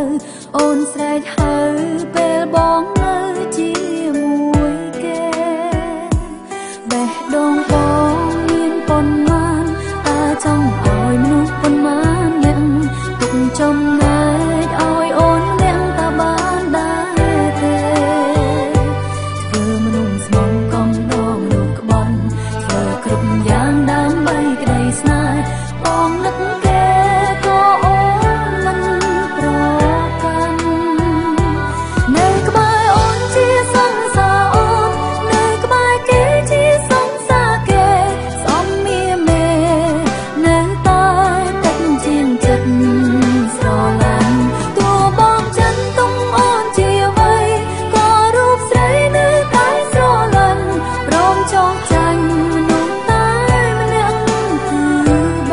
អូនស្រែកហៅពេលបងនៅជាមួយគេបេះដូងបងមានប៉ុន្មានតើចង់ឲ្យមនុស្សប៉ុន្មានអ្នកទុកចំណែកឲ្យអូនអ្នកតើបានដែរទេធ្វើមនុស្សស្មងកំដងមនុស្សក្បន់ធ្វើគ្រប់យ៉ាងដើម្បីក្តីស្នេហ៍បងនឹកគេក៏អូនមិនប្រកាន់នៅក្បែរអូនជាសង្សារអូននៅក្បែរគេជាសង្សារគេសំមៀមេនៅតែទឹកជាងចិត្តស្រឡាញ់តួបងចិនទុំអូនជាអ្វីក៏រូបស្រីនៅតែស្រឡាញ់ព្រមចងចាញ់មនុស្សតែម្នាក់គឺបង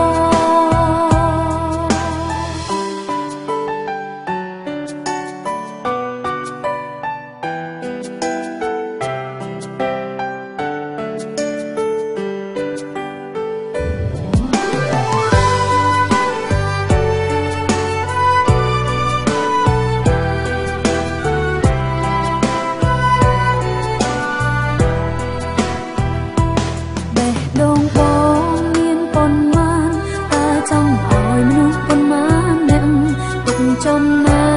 បេះដូងបងមានប៉ុន្មានតើចង់ឲ្យមនុស្សប៉ុន្មានអ្នកទុកចំណែ